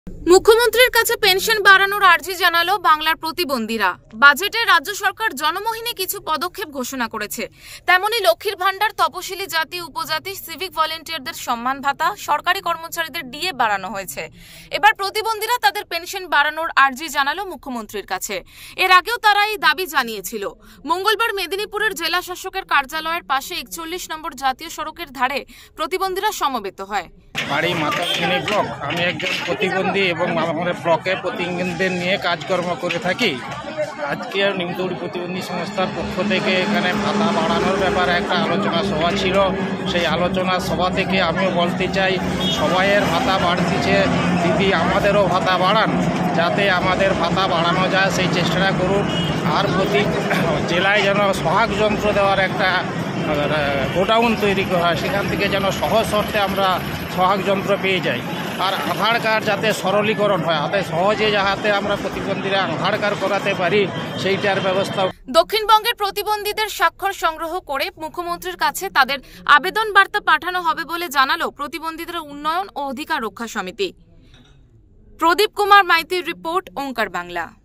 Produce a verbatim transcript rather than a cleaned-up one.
মুখ্যমন্ত্রীর কাছে পেনশন বাড়ানোর আর্জি জানালো বাংলার প্রতিবন্ধীরা। বাজেটে রাজ্য সরকার জনমোহিনী কিছু পদক্ষেপ ঘোষণা করেছে। তেমনি লক্ষ্মীর ভান্ডার, তপশিলি জাতি, উপজাতি, সিভিক ভলেন্টিয়ারদের সম্মান ভাতা, সরকারি কর্মচারীদের ডিএ বাড়ানো হয়েছে। এবার প্রতিবন্ধীরা তাদের পেনশন বাড়ানোর আর্জি জানালো মুখ্যমন্ত্রীর কাছে। এর আগেও তারা এই দাবি জানিয়েছিল। মঙ্গলবার মেদিনীপুরের জেলা শাসকের কার্যালয়ের পাশে একচল্লিশ নম্বর জাতীয় সড়কের ধারে প্রতিবন্ধীরা সমবেত হয়। বাড়ি মাতারখানি ব্লক। আমি একজন প্রতিবন্ধী এবং আমাদের ব্লকে প্রতিবন্ধীদের নিয়ে কাজকর্ম করে থাকি। আজকে নিমতৌড়ি প্রতিবন্ধী সংস্থার পক্ষ থেকে এখানে ভাতা বাড়ানোর ব্যাপারে একটা আলোচনা সভা ছিল। সেই আলোচনা সভা থেকে আমিও বলতে চাই, সবাইয়ের ভাতা বাড়তিছে, দিদি আমাদেরও ভাতা বাড়ান, যাতে আমাদের ভাতা বাড়ানো যায় সেই চেষ্টাটা করুন। আর প্রতি জেলায় যেন সোহাগ যন্ত্র দেওয়ার একটা গোডাউন তৈরি করা হয়, সেখান থেকে যেন সহজ শর্তে আমরা সোহাগ যন্ত্র পেয়ে যাই। আর আধার কার্ড যাতে সরলীকরণ হয়, হাতে সহজে যাতে আমরা প্রতিবন্ধীরা আধার কার্ড করাতে পারি, সেইটার ব্যবস্থা। দক্ষিণবঙ্গের প্রতিবন্ধীদের স্বাক্ষর সংগ্রহ করে মুখ্যমন্ত্রীর কাছে তাদের আবেদন বার্তা পাঠানো হবে বলে জানালো প্রতিবন্ধীদের উন্নয়ন ও অধিকার রক্ষা সমিতি। প্রদীপ কুমার মাইতির রিপোর্ট, ওঙ্কার বাংলা।